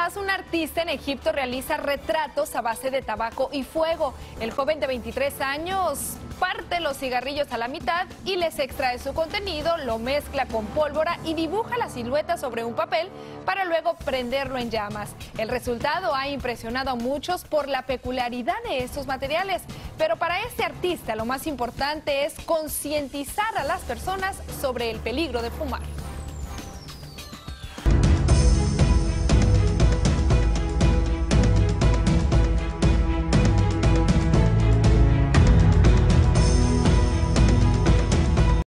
además, un artista en Egipto realiza retratos a base de tabaco y fuego. El joven de 23 años parte los cigarrillos a la mitad y les extrae su contenido, lo mezcla con pólvora y dibuja la silueta sobre un papel para luego prenderlo en llamas. El resultado ha impresionado a muchos por la peculiaridad de estos materiales, pero para este artista lo más importante es concientizar a las personas sobre el peligro de fumar.